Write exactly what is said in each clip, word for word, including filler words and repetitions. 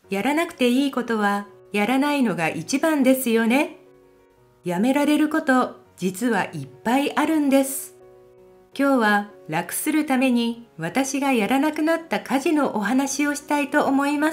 やらなくていいことはやらないのが一番ですよね。やめられること実はいっぱいあるんです。今日は楽するために私がやらなくなった家事のお話をしたいと思います。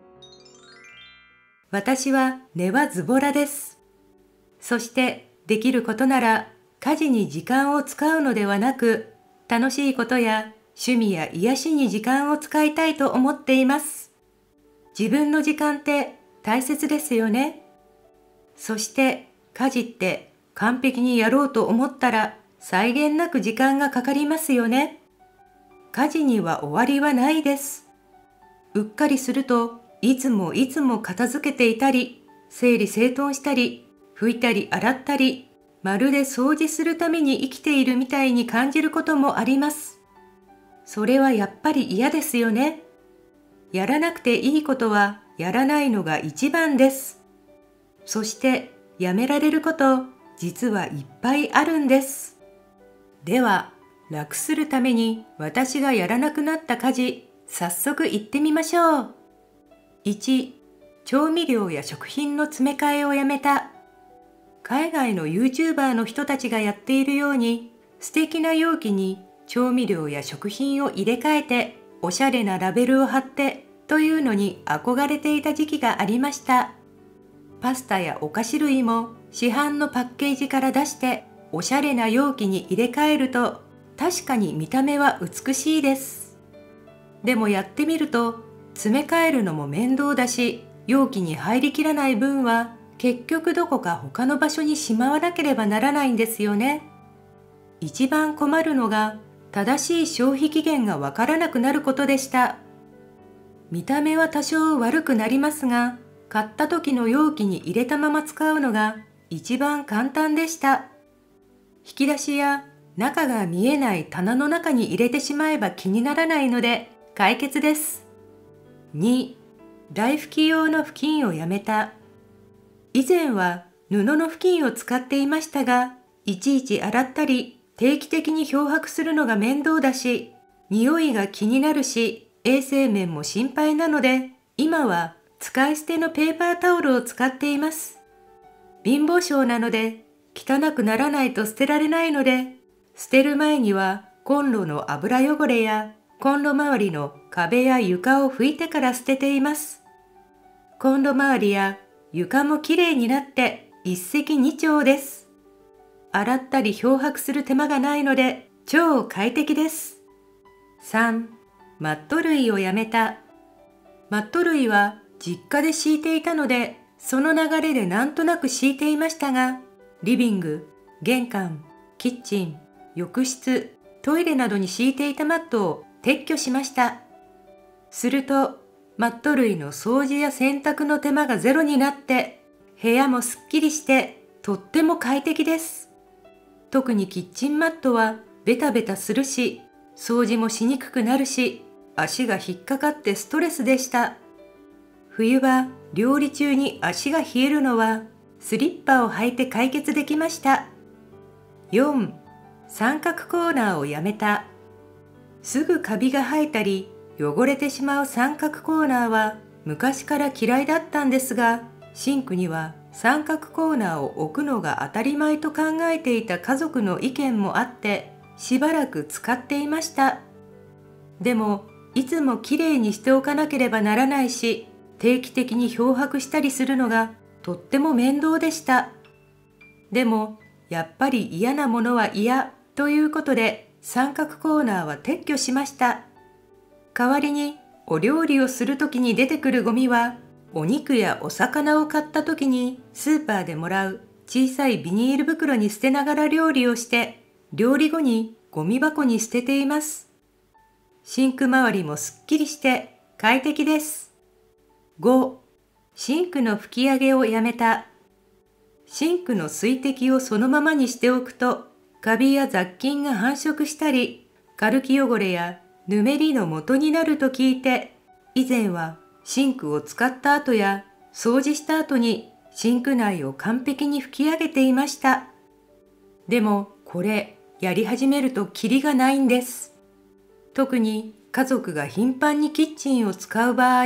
私は根はズボラです。そしてできることなら家事に時間を使うのではなく、楽しいことや趣味や癒しに時間を使いたいと思っています。自分の時間って大切ですよね。そして家事って完璧にやろうと思ったら際限なく時間がかかりますよね。家事には終わりはないです。うっかりするといつもいつも片付けていたり、整理整頓したり、拭いたり洗ったり、まるで掃除するために生きているみたいに感じることもあります。それはやっぱり嫌ですよね。やらなくていいことはやらないのが一番です。そしてやめられること実はいっぱいあるんです。では楽するために私がやらなくなった家事、早速行ってみましょう。いち、調味料や食品の詰め替えをやめた。海外の YouTuber の人たちがやっているように、素敵な容器に調味料や食品を入れ替えて、おしゃれなラベルを貼ってというのに憧れていた時期がありました。パスタやお菓子類も市販のパッケージから出して、おしゃれな容器に入れ替えると、確かに見た目は美しいです。でもやってみると、詰め替えるのも面倒だし、容器に入りきらない分は結局どこか他の場所にしまわなければならないんですよね。一番困るのが正しい消費期限がわからなくなることでした。見た目は多少悪くなりますが、買った時の容器に入れたまま使うのが一番簡単でした。引き出しや中が見えない棚の中に入れてしまえば気にならないので解決です。に、台拭き用の布巾をやめた。以前は布の布巾を使っていましたが、いちいち洗ったり定期的に漂白するのが面倒だし、匂いが気になるし、衛生面も心配なので、今は使い捨てのペーパータオルを使っています。貧乏症なので、汚くならないと捨てられないので、捨てる前にはコンロの油汚れやコンロ周りの壁や床を拭いてから捨てています。コンロ周りや床もきれいになって一石二鳥です。洗ったり漂白する手間がないので超快適です。さん、マット類をやめた。マット類は実家で敷いていたので、その流れでなんとなく敷いていましたが、リビング、玄関、キッチン、浴室、トイレなどに敷いていたマットを撤去しました。すると、マット類の掃除や洗濯の手間がゼロになって、部屋もすっきりしてとっても快適です。特にキッチンマットはベタベタするし、掃除もしにくくなるし、足が引っかかってストレスでした。冬は料理中に足が冷えるのはスリッパを履いて解決できました。よん、三角コーナーをやめた。すぐカビが生えたり汚れてしまう三角コーナーは昔から嫌いだったんですが、シンクには三角コーナーを置くのが当たり前と考えていた家族の意見もあって、しばらく使っていました。でもいつもきれいにしておかなければならないし、定期的に漂白したりするのがとっても面倒でした。でもやっぱり嫌なものは嫌ということで三角コーナーは撤去しました。代わりにお料理をするときに出てくるゴミは、お肉やお魚を買ったときにスーパーでもらう小さいビニール袋に捨てながら料理をして、料理後にゴミ箱に捨てています。シンク周りもすっきりして快適です。ご、シンクの拭き上げをやめた。シンクの水滴をそのままにしておくと、カビや雑菌が繁殖したり、カルキ汚れやぬめりの元になると聞いて、以前はシンクを使った後や掃除した後にシンク内を完璧に拭き上げていました。でもこれやり始めるとキリがないんです。特に家族が頻繁にキッチンを使う場合、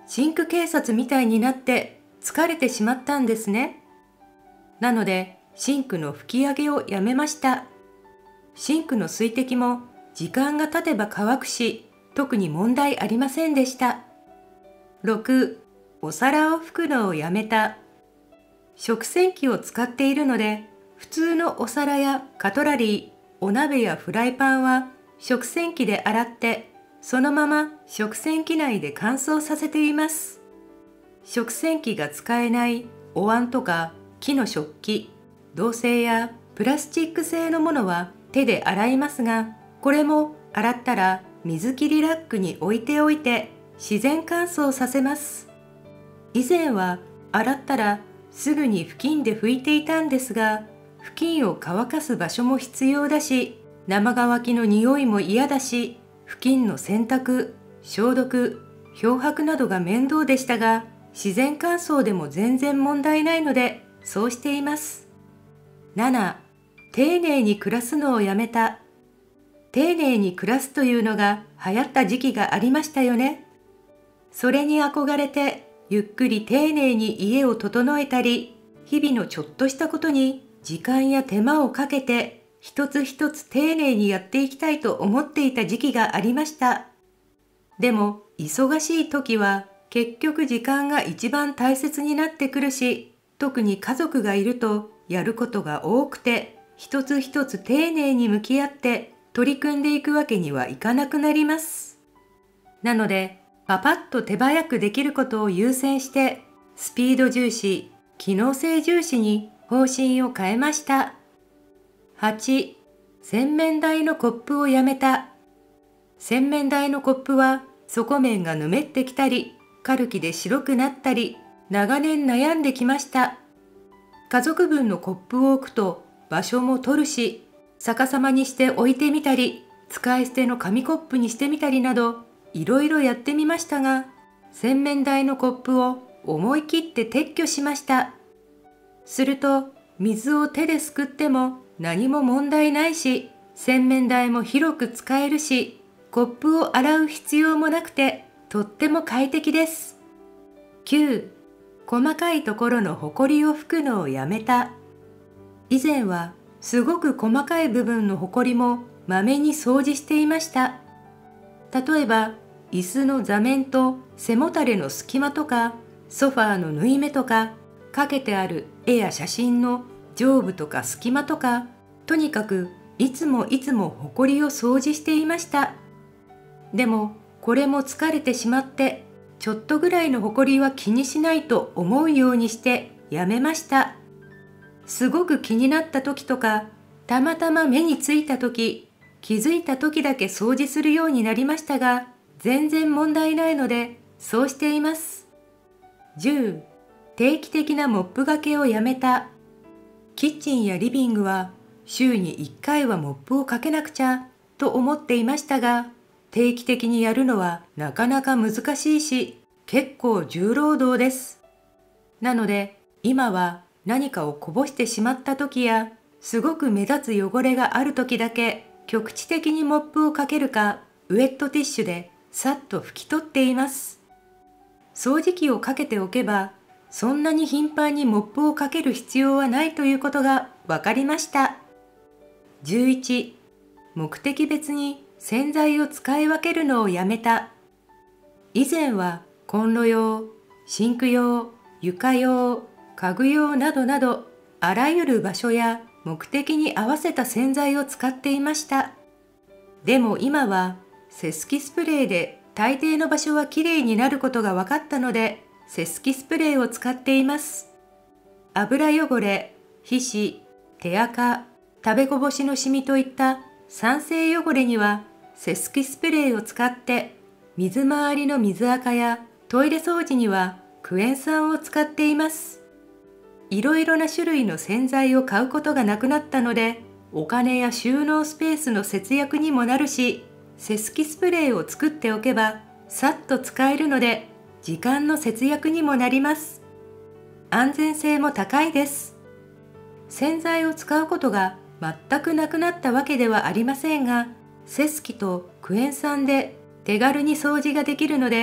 シンク警察みたいになって疲れてしまったんですね。なので、シンクの拭き上げをやめました。シンクの水滴も時間が経てば乾くし、特に問題ありませんでした。ろく、お皿を拭くのをやめた。食洗機を使っているので、普通のお皿やカトラリー、お鍋やフライパンは食洗機で洗って、そのまま食洗機内で乾燥させています。食洗機が使えないお椀とか木の食器、銅製やプラスチック製のものは手で洗いますが、これも洗ったら水切りラックに置いておいて自然乾燥させます。以前は洗ったらすぐに布巾で拭いていたんですが、布巾を乾かす場所も必要だし、生乾きの匂いも嫌だし、布巾の洗濯、消毒、漂白などが面倒でしたが、自然乾燥でも全然問題ないので、そうしています。なな、丁寧に暮らすのをやめた。丁寧に暮らすというのが流行った時期がありましたよね。それに憧れて、ゆっくり丁寧に家を整えたり、日々のちょっとしたことに時間や手間をかけて、一つ一つ丁寧にやっていきたいと思っていた時期がありました。でも、忙しい時は結局時間が一番大切になってくるし、特に家族がいるとやることが多くて、一つ一つ丁寧に向き合って取り組んでいくわけにはいかなくなります。なので、パパッと手早くできることを優先して、スピード重視、機能性重視に方針を変えました。はち、洗面台のコップをやめた。洗面台のコップは底面がぬめってきたり、カルキで白くなったり、長年悩んできました。家族分のコップを置くと場所も取るし、逆さまにして置いてみたり、使い捨ての紙コップにしてみたりなど、いろいろやってみましたが、洗面台のコップを思い切って撤去しました。すると、水を手ですくっても何も問題ないし、洗面台も広く使えるし、コップを洗う必要もなくて、とっても快適です。きゅう、細かいところのほこりを拭くのをやめた。以前は、すごく細かい部分のほこりもまめに掃除していました。例えば、椅子の座面と背もたれの隙間とか、ソファーの縫い目とか、かけてある絵や写真の上部とか隙間とか、とにかくいつもいつもほこりを掃除していました。でも、これも疲れてしまって、ちょっとぐらいのほこりは気にしないと思うようにしてやめました。すごく気になった時とか、たまたま目についた時、気づいた時だけ掃除するようになりましたが、全然問題ないので、そうしています。じゅう、定期的なモップがけをやめた。キッチンやリビングは週にいっかいはモップをかけなくちゃと思っていましたが、定期的にやるのはなかなか難しいし、結構重労働です。なので、今は何かをこぼしてしまった時や、すごく目立つ汚れがある時だけ、局地的にモップをかけるか、ウェットティッシュでさっと拭き取っています。掃除機をかけておけば、そんなに頻繁にモップをかける必要はないということが分かりました。じゅういち、目的別に洗剤を使い分けるのをやめた。以前はコンロ用、シンク用、床用、家具用などなど、あらゆる場所や目的に合わせた洗剤を使っていました。でも今は、セスキスプレーで大抵の場所はきれいになることが分かったので、セスキスプレーを使っています。油汚れ、皮脂、手垢、食べこぼしのシミといった酸性汚れにはセスキスプレーを使って、水回りの水垢やトイレ掃除にはクエン酸を使っています。いろいろな種類の洗剤を買うことがなくなったので、お金や収納スペースの節約にもなるし、セスキスプレーを作っておけばさっと使えるので、時間の節約にもなります。安全性も高いです。洗剤を使うことが全くなくなったわけではありませんが、セスキとクエン酸で手軽に掃除ができるので、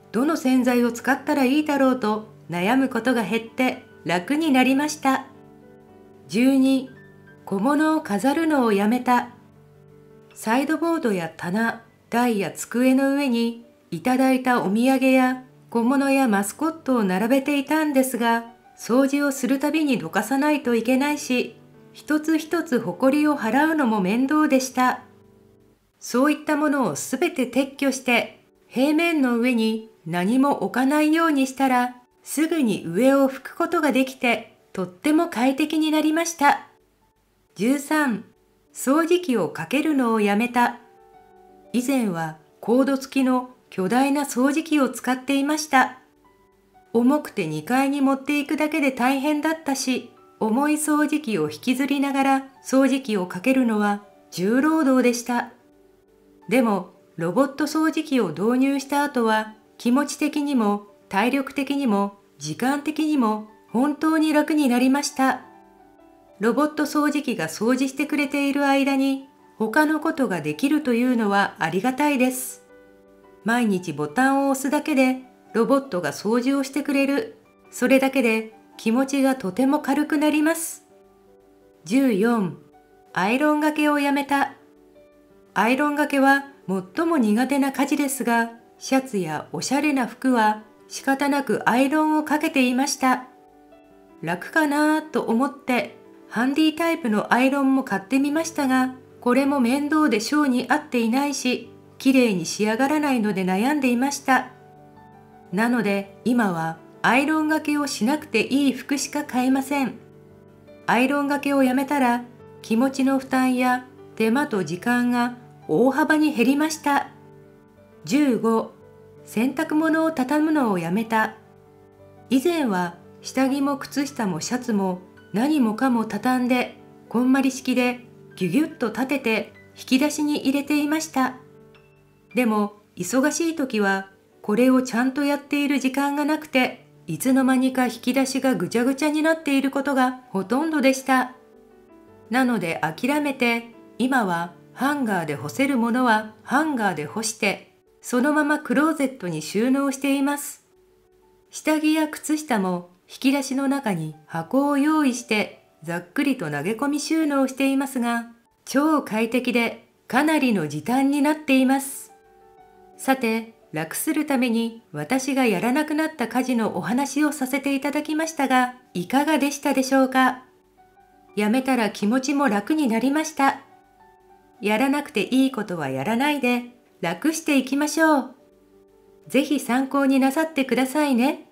どの洗剤を使ったらいいだろうと悩むことが減って楽になりました。じゅうに、小物を飾るのをやめた。サイドボードや棚、台や机の上にいただいたお土産や小物やマスコットを並べていたんですが、掃除をするたびにどかさないといけないし、一つ一つほこりを払うのも面倒でした。そういったものをすべて撤去して、平面の上に何も置かないようにしたら、すぐに上を拭くことができて、とっても快適になりました。じゅうさん、掃除機をかけるのをやめた。以前はコード付きの巨大な掃除機を使っていました。重くてにかいに持っていくだけで大変だったし、重い掃除機を引きずりながら掃除機をかけるのは重労働でした。でも、ロボット掃除機を導入した後は、気持ち的にも体力的にも時間的にも本当に楽になりました。ロボット掃除機が掃除してくれている間に他のことができるというのはありがたいです。毎日ボタンを押すだけでロボットが掃除をしてくれる。それだけで気持ちがとても軽くなります。じゅうよん、アイロンがけをやめた。アイロンがけは最も苦手な家事ですが、シャツやおしゃれな服は仕方なくアイロンをかけていました。楽かなぁと思ってハンディタイプのアイロンも買ってみましたが、これも面倒で性に合っていないし、綺麗に仕上がらないので悩んでいました。なので今はアイロンがけをしなくていい服しか買えません。アイロンがけをやめたら気持ちの負担や手間と時間が大幅に減りました。じゅうご、洗濯物を畳むのをやめた。以前は下着も靴下もシャツも何もかも畳んで、こんまり式でギュギュッと立てて引き出しに入れていました。でも忙しい時はこれをちゃんとやっている時間がなくて、いつの間にか引き出しがぐちゃぐちゃになっていることがほとんどでした。なので諦めて、今はハンガーで干せるものはハンガーで干して、そのままクローゼットに収納しています。下着や靴下も引き出しの中に箱を用意してざっくりと投げ込み収納していますが、超快適でかなりの時短になっています。さて、楽するために私がやらなくなった家事のお話をさせていただきましたが、いかがでしたでしょうか。やめたら気持ちも楽になりました。やらなくていいことはやらないで楽していきましょう。ぜひ参考になさってくださいね。